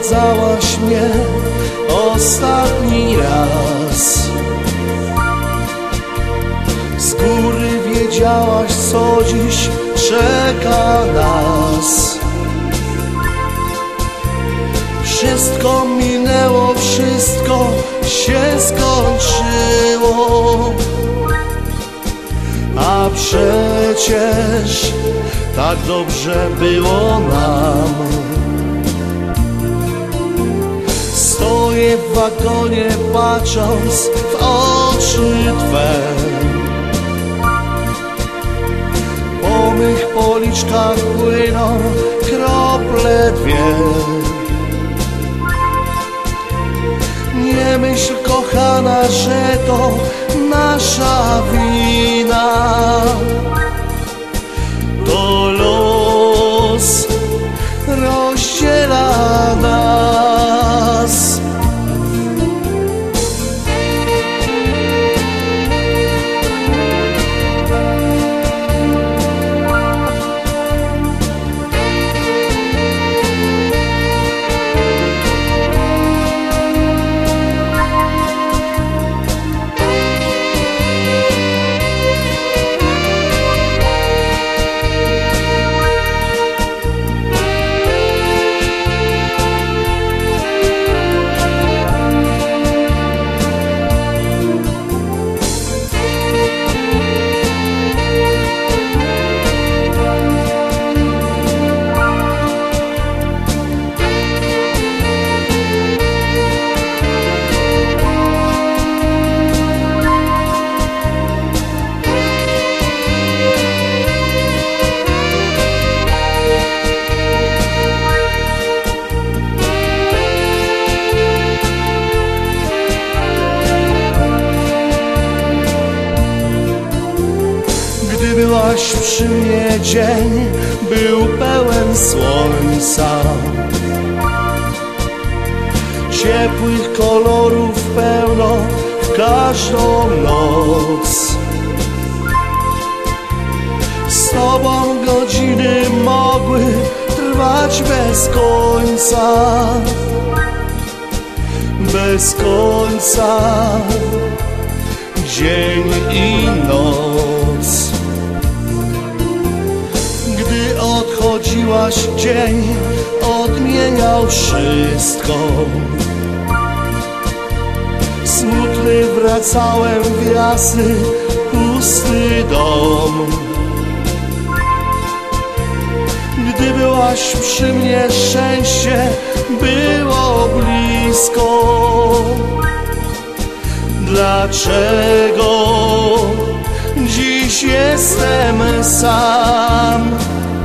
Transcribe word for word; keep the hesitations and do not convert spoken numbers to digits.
odwiedzałaś mnie ostatni raz. Z góry wiedziałaś, co dziś czeka nas. Wszystko minęło, wszystko się skończyło, a przecież tak dobrze było nam. Stoję w wagonie, patrząc w oczy Twe. Po mych policzkach płyną krople dwie. Nie myśl, kochana, że to nasza wina. To los rozdziela nas. Byłaś przy mnie, dzień był pełen słońca, ciepłych kolorów pełno w każdą noc. Z Tobą godziny mogły trwać bez końca, bez końca, dzień i noc. Gdy odchodziłaś, dzień odmieniał wszystko. Smutny wracałem w jasny, pusty dom. Gdy byłaś przy mnie, szczęście było blisko. Dlaczego dziś jestem sam?